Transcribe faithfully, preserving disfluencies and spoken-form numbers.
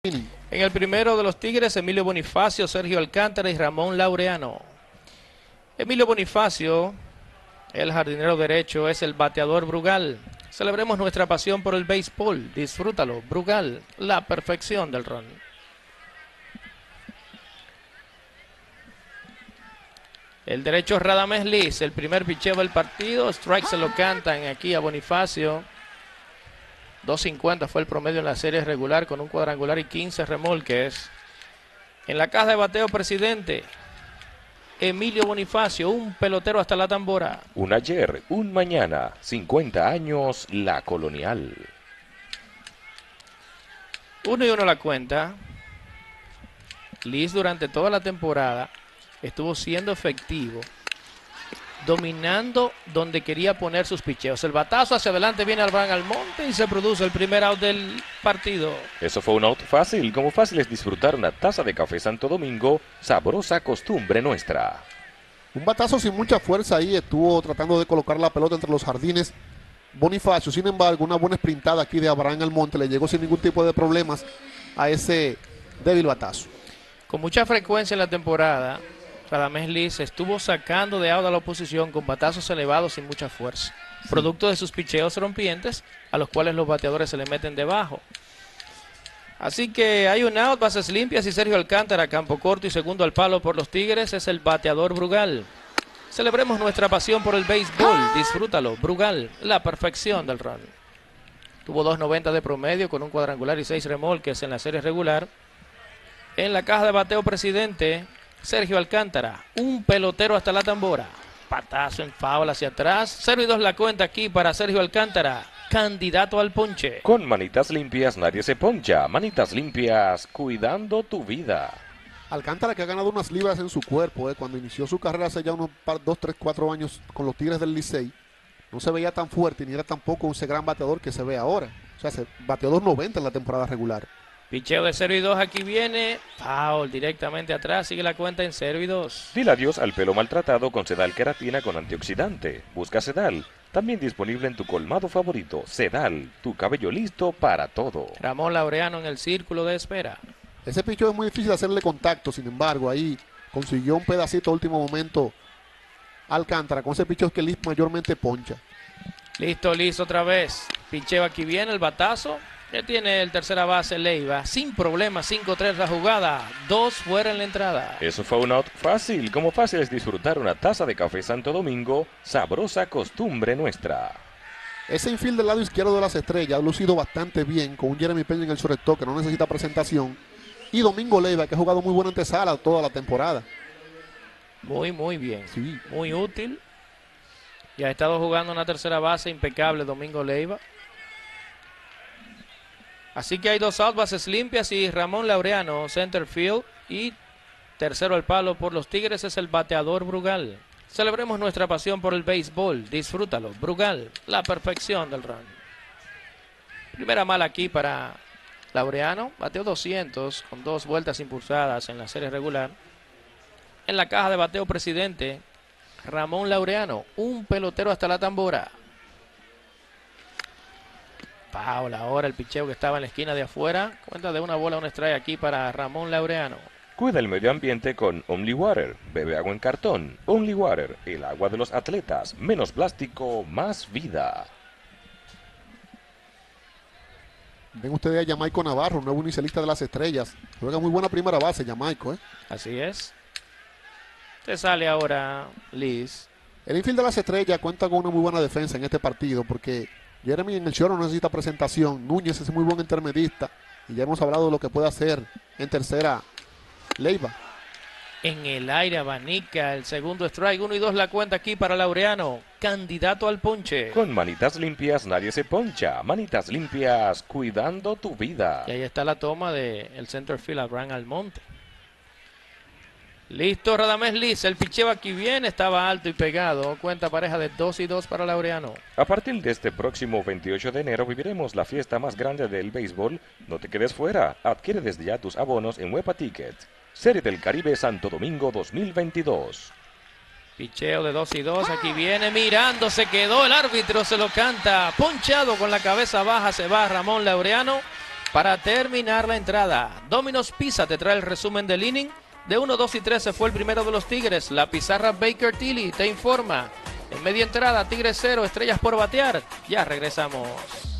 En el primero de los Tigres, Emilio Bonifacio, Sergio Alcántara y Ramón Laureano. Emilio Bonifacio, el jardinero derecho, es el bateador Brugal. Celebremos nuestra pasión por el béisbol. Disfrútalo, Brugal, la perfección del ron. El derecho es Radamés Liz, el primer picheo del partido. Strike se lo cantan aquí a Bonifacio. dos cincuenta fue el promedio en la serie regular con un cuadrangular y quince remolques. En la caja de bateo, presidente, Emilio Bonifacio, un pelotero hasta la tambora. Un ayer, un mañana, cincuenta años, la Colonial. Uno y uno la cuenta. Liz durante toda la temporada estuvo siendo efectivo, dominando donde quería poner sus picheos. El batazo hacia adelante viene Abraham Almonte y se produce el primer out del partido. Eso fue un out fácil, como fácil es disfrutar una taza de café Santo Domingo, sabrosa costumbre nuestra. Un batazo sin mucha fuerza ahí, estuvo tratando de colocar la pelota entre los jardines Bonifacio. Sin embargo, una buena sprintada aquí de Abraham Almonte le llegó sin ningún tipo de problemas a ese débil batazo. Con mucha frecuencia en la temporada, Radamés Liz estuvo sacando de out a la oposición con batazos elevados sin mucha fuerza, sí, producto de sus picheos rompientes a los cuales los bateadores se le meten debajo. Así que hay un out, bases limpias y Sergio Alcántara, campo corto y segundo al palo por los Tigres, es el bateador Brugal. Celebremos nuestra pasión por el béisbol, disfrútalo, Brugal, la perfección del ron. Tuvo dos noventa de promedio con un cuadrangular y seis remolques en la serie regular. En la caja de bateo, presidente, Sergio Alcántara, un pelotero hasta la tambora. Patazo en foul hacia atrás. cero y dos la cuenta aquí para Sergio Alcántara, candidato al ponche. Con manitas limpias nadie se poncha. Manitas limpias, cuidando tu vida. Alcántara, que ha ganado unas libras en su cuerpo, eh, cuando inició su carrera hace ya unos dos, tres, cuatro años con los Tigres del Licey, no se veía tan fuerte ni era tampoco ese gran bateador que se ve ahora. O sea, se bateó dos noventa en la temporada regular. Picheo de cero y dos, aquí viene. Foul directamente atrás, sigue la cuenta en cero y dos. Dile adiós al pelo maltratado con Sedal Queratina con antioxidante. Busca Sedal, también disponible en tu colmado favorito. Sedal, tu cabello listo para todo. Ramón Laureano en el círculo de espera. Ese picheo es muy difícil hacerle contacto, sin embargo, ahí consiguió un pedacito a último momento Alcántara, con ese picheo que Liz mayormente poncha. Listo, Liz otra vez. Picheo aquí viene, el batazo. Ya tiene el tercera base Leiva, sin problema, cinco tres la jugada, dos fuera en la entrada. Eso fue un out fácil, como fácil es disfrutar una taza de café Santo Domingo, sabrosa costumbre nuestra. Ese infield del lado izquierdo de las estrellas ha lucido bastante bien, con un Jeremy Peña en el shortstop que no necesita presentación, y Domingo Leiva, que ha jugado muy buena antesala toda la temporada. Muy, muy bien, sí, muy útil, y ha estado jugando una tercera base impecable Domingo Leiva. Así que hay dos out, bases limpias y Ramón Laureano, center field, y tercero al palo por los Tigres es el bateador Brugal. Celebremos nuestra pasión por el béisbol, disfrútalo, Brugal, la perfección del ron. Primera mala aquí para Laureano, bateó doscientos con dos vueltas impulsadas en la serie regular. En la caja de bateo, presidente, Ramón Laureano, un pelotero hasta la tambora. Paula, ahora el picheo que estaba en la esquina de afuera. Cuenta de una bola, un strike aquí para Ramón Laureano. Cuida el medio ambiente con Only Water. Bebe agua en cartón. Only Water, el agua de los atletas. Menos plástico, más vida. Ven ustedes a Yamaico Navarro, nuevo inicialista de las estrellas. Juega muy buena primera base, Yamaico, ¿eh? Así es. Se sale ahora Liz. El infield de las estrellas cuenta con una muy buena defensa en este partido porque Jeremy en el short no necesita presentación. Núñez es muy buen intermedista. Y ya hemos hablado de lo que puede hacer en tercera Leiva. En el aire abanica el segundo strike. Uno y dos la cuenta aquí para Laureano. Candidato al ponche. Con manitas limpias nadie se poncha. Manitas limpias cuidando tu vida. Y ahí está la toma del center field Abraham Almonte. Listo, Radamés Liz, el picheo aquí viene, estaba alto y pegado, cuenta pareja de dos y dos para Laureano. A partir de este próximo veintiocho de enero viviremos la fiesta más grande del béisbol. No te quedes fuera, adquiere desde ya tus abonos en Huepa Ticket. Serie del Caribe Santo Domingo dos mil veintidós. Picheo de dos y dos, aquí viene, mirando, se quedó, el árbitro se lo canta, ponchado con la cabeza baja, se va Ramón Laureano. Para terminar la entrada, Domino's Pizza te trae el resumen del inning. De uno, dos y tres se fue el primero de los Tigres. La pizarra Baker Tilly te informa. En media entrada, Tigres cero, estrellas por batear. Ya regresamos.